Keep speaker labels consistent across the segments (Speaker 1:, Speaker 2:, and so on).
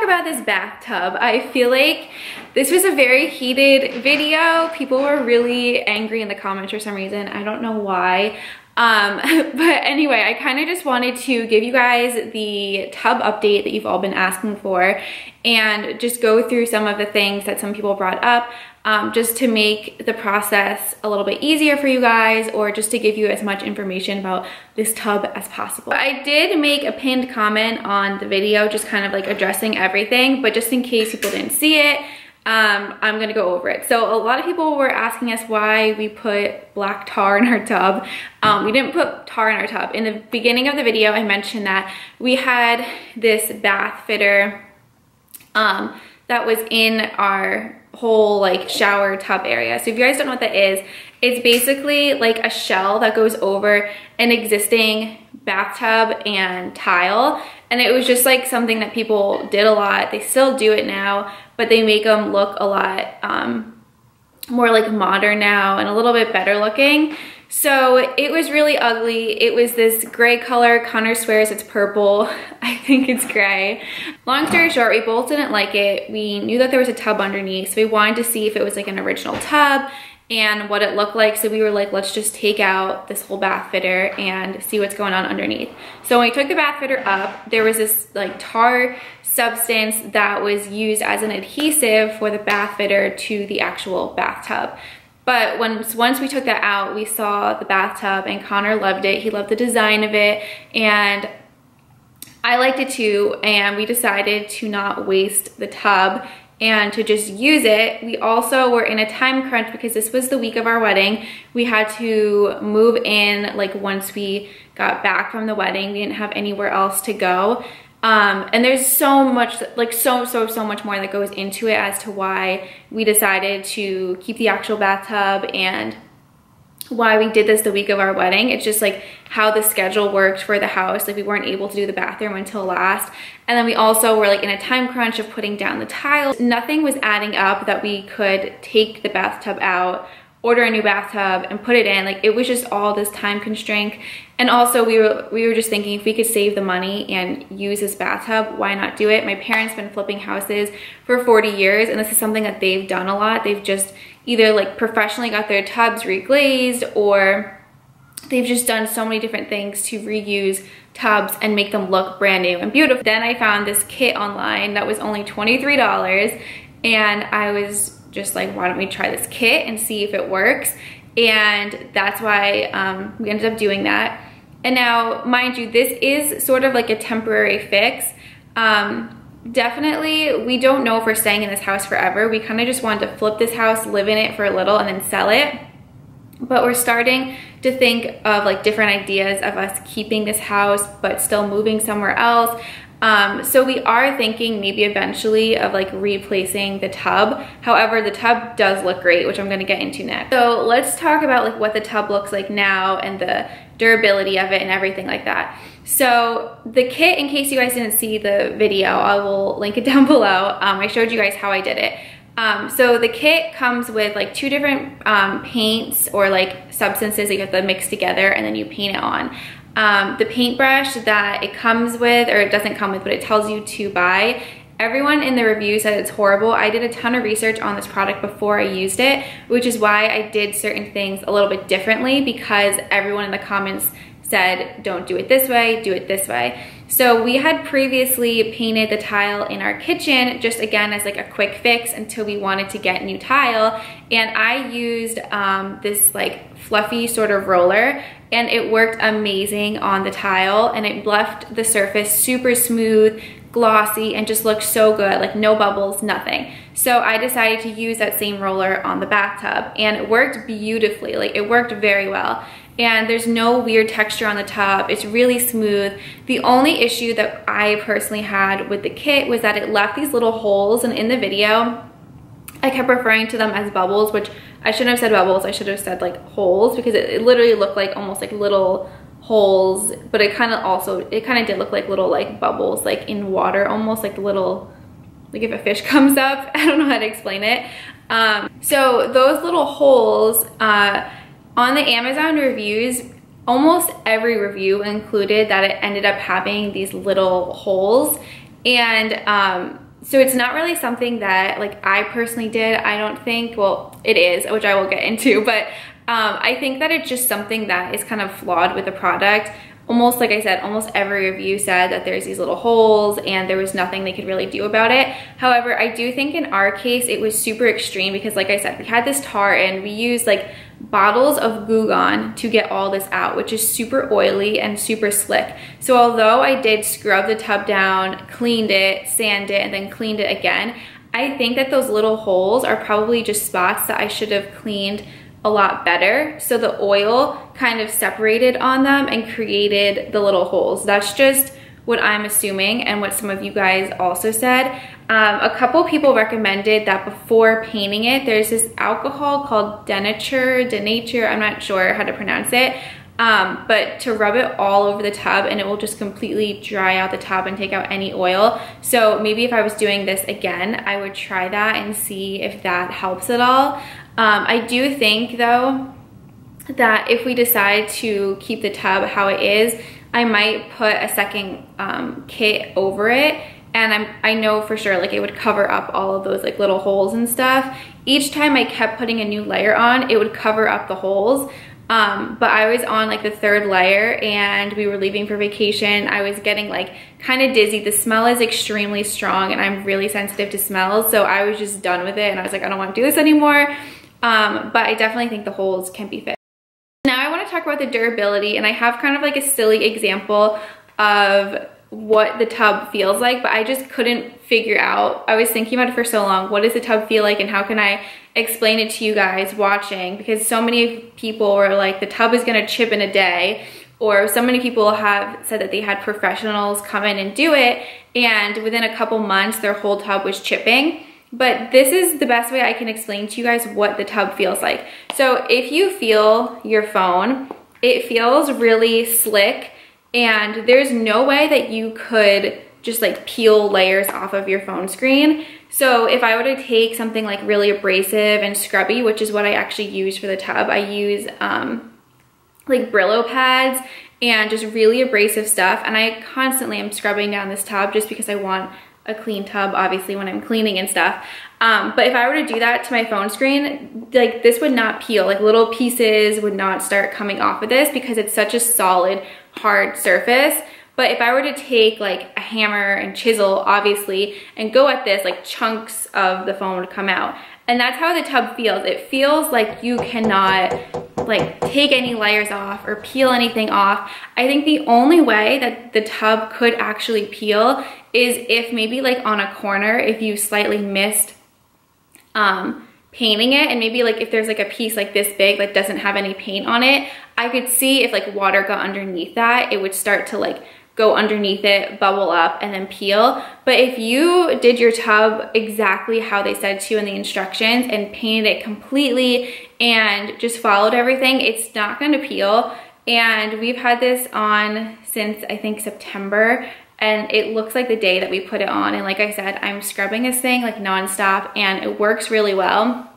Speaker 1: about this bathtub. I feel like this was a very heated video. People were really angry in the comments for some reason. I don't know why. But anyway, I kind of just wanted to give you guys the tub update that you've all been asking for and just go through some of the things that some people brought up, just to make the process a little bit easier for you guys, or just to give you as much information about this tub as possible. I did make a pinned comment on the video, just kind of like addressing everything, but just in case people didn't see it, I'm gonna go over it. So a lot of people were asking us why we put black tar in our tub. We didn't put tar in our tub. In the beginning of the video, I mentioned that we had this bath fitter that was in our whole like shower tub area. So if you guys don't know what that is, it's basically like a shell that goes over an existing bathtub and tile. And it was just like something that people did a lot. They still do it now, but they make them look a lot more like modern now and a little bit better looking. So it was really ugly. It was this gray color. Connor swears it's purple. I think it's gray. Long story short, we both didn't like it. We knew that there was a tub underneath, so we wanted to see if it was like an original tub and what it looked like. So we were like, let's just take out this whole bath fitter and see what's going on underneath. So when we took the bath fitter up, there was this like tar substance that was used as an adhesive for the bath fitter to the actual bathtub. But once we took that out, we saw the bathtub and Connor loved it. He loved the design of it and I liked it too, and we decided to not waste the tub and to just use it. We also were in a time crunch because this was the week of our wedding. We had to move in like once we got back from the wedding. We didn't have anywhere else to go. And there's so much, like so much more that goes into it as to why we decided to keep the actual bathtub and why we did this the week of our wedding. It's just like how the schedule worked for the house. Like we weren't able to do the bathroom until last. And then we also were like in a time crunch of putting down the tiles. Nothing was adding up that we could take the bathtub out, order a new bathtub and put it in. Like it was just all this time constraint. And also we were just thinking if we could save the money and use this bathtub, why not do it? My parents have been flipping houses for 40 years and this is something that they've done a lot. They've just either like professionally got their tubs reglazed, or they've just done so many different things to reuse tubs and make them look brand new and beautiful. Then I found this kit online that was only $23 and I was just like, why don't we try this kit and see if it works? And that's why we ended up doing that. And now, mind you, this is sort of like a temporary fix. Definitely, we don't know if we're staying in this house forever. We kind of just wanted to flip this house, live in it for a little, and then sell it. But we're starting to think of like different ideas of us keeping this house, but still moving somewhere else. So we are thinking maybe eventually of like replacing the tub. However, the tub does look great, which I'm gonna get into next. So let's talk about like what the tub looks like now and the durability of it and everything like that. So the kit, in case you guys didn't see the video, I will link it down below. I showed you guys how I did it. So the kit comes with like two different paints or like substances that you have to mix together and then you paint it on. The paintbrush that it comes with, or it doesn't come with, but it tells you to buy, everyone in the review said it's horrible. I did a ton of research on this product before I used it, which is why I did certain things a little bit differently, because everyone in the comments said, don't do it this way, do it this way. So we had previously painted the tile in our kitchen, just again as like a quick fix until we wanted to get new tile. And I used this like fluffy sort of roller, and it worked amazing on the tile, and it left the surface super smooth, glossy, and just looked so good, like no bubbles, nothing. So I decided to use that same roller on the bathtub, and it worked beautifully. Like it worked very well. And there's no weird texture on the tub. It's really smooth. The only issue that I personally had with the kit was that it left these little holes, and in the video, I kept referring to them as bubbles, which I shouldn't have said bubbles. I should have said like holes, because it literally looked like almost like little holes, but it kind of did look like little like bubbles, like in water, almost like little, like if a fish comes up. I don't know how to explain it. So those little holes, on the Amazon reviews, almost every review included that it ended up having these little holes. And So it's not really something that like I personally did, I don't think. Well, it is, which I will get into, but I think that it's just something that is kind of flawed with the product. Almost, like I said, almost every review said that there's these little holes and there was nothing they could really do about it. However, I do think in our case, it was super extreme because like I said, we had this tart and we used like bottles of Goo Gone to get all this out, which is super oily and super slick. So although I did scrub the tub down, cleaned it, sanded it, and then cleaned it again, I think that those little holes are probably just spots that I should have cleaned a lot better. So the oil kind of separated on them and created the little holes. That's just what I'm assuming and what some of you guys also said. A couple people recommended that before painting it, there's this alcohol called Denature, I'm not sure how to pronounce it, but to rub it all over the tub and it will just completely dry out the tub and take out any oil. So maybe if I was doing this again, I would try that and see if that helps at all. I do think though that if we decide to keep the tub how it is, I might put a second kit over it, and I know for sure like it would cover up all of those like little holes and stuff. Each time I kept putting a new layer on, it would cover up the holes. But I was on like the third layer and we were leaving for vacation. I was getting like kind of dizzy. The smell is extremely strong and I'm really sensitive to smells. So I was just done with it and I was like, I don't want to do this anymore. But I definitely think the holes can be fixed. Now I want to talk about the durability, and I have kind of like a silly example of what the tub feels like, but I just couldn't figure out. I was thinking about it for so long. What does the tub feel like and how can I explain it to you guys watching? Because so many people were like, the tub is gonna chip in a day, or so many people have said that they had professionals come in and do it, and within a couple months their whole tub was chipping. But this is the best way I can explain to you guys what the tub feels like. So if you feel your phone, it feels really slick, and there's no way that you could just like peel layers off of your phone screen. So if I were to take something like really abrasive and scrubby, which is what I actually use for the tub, I use like Brillo pads and just really abrasive stuff, and I constantly am scrubbing down this tub just because I want a clean tub, obviously, when I'm cleaning and stuff. But if I were to do that to my phone screen, like this would not peel. Like little pieces would not start coming off of this because it's such a solid, hard surface. But if I were to take like a hammer and chisel, obviously, and go at this, like chunks of the phone would come out. And that's how the tub feels. It feels like you cannot like take any layers off or peel anything off. I think the only way that the tub could actually peel is if maybe like on a corner, if you slightly missed painting it, and maybe like if there's like a piece like this big that doesn't have any paint on it, I could see if like water got underneath that, it would start to like go underneath it, bubble up, and then peel. But if you did your tub exactly how they said to in the instructions and painted it completely and just followed everything, it's not gonna peel. And we've had this on since I think September, and it looks like the day that we put it on. And like I said, I'm scrubbing this thing like nonstop and it works really well.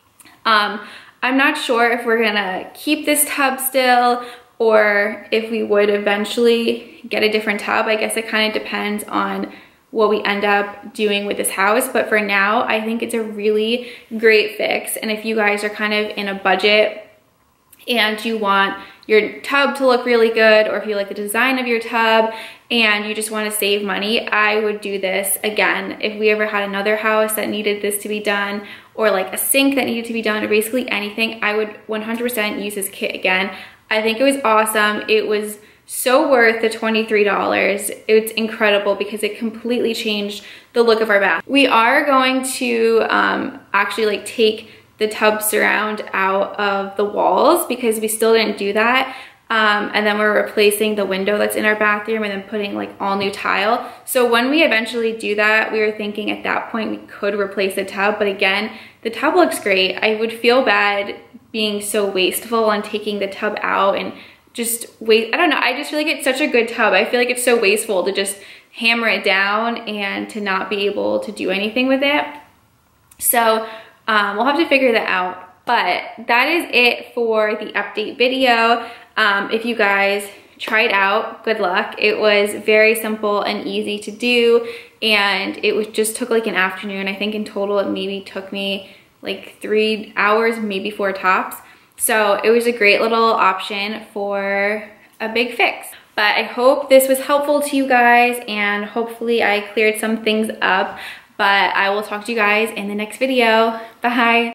Speaker 1: I'm not sure if we're gonna keep this tub still or if we would eventually get a different tub. I guess it kind of depends on what we end up doing with this house. But for now, I think it's a really great fix. And if you guys are kind of in a budget and you want your tub to look really good, or if you like the design of your tub and you just want to save money, I would do this again. If we ever had another house that needed this to be done, or like a sink that needed to be done, or basically anything, I would 100% use this kit again. I think it was awesome. It was so worth the $23. It's incredible because it completely changed the look of our bath. We are going to actually like take the tub surround out of the walls because we still didn't do that. And then we're replacing the window that's in our bathroom and then putting like all new tile. So when we eventually do that, we were thinking at that point we could replace the tub. But again, the tub looks great. I would feel bad being so wasteful and taking the tub out and just wait. I don't know. I just feel like it's such a good tub. I feel like it's so wasteful to just hammer it down and to not be able to do anything with it. So we'll have to figure that out. But that is it for the update video. If you guys try it out. Good luck. It was very simple and easy to do, and it was just took like an afternoon. I think in total it maybe took me like 3 hours, maybe 4 tops. So it was a great little option for a big fix. But I hope this was helpful to you guys, and hopefully I cleared some things up. But I will talk to you guys in the next video. Bye.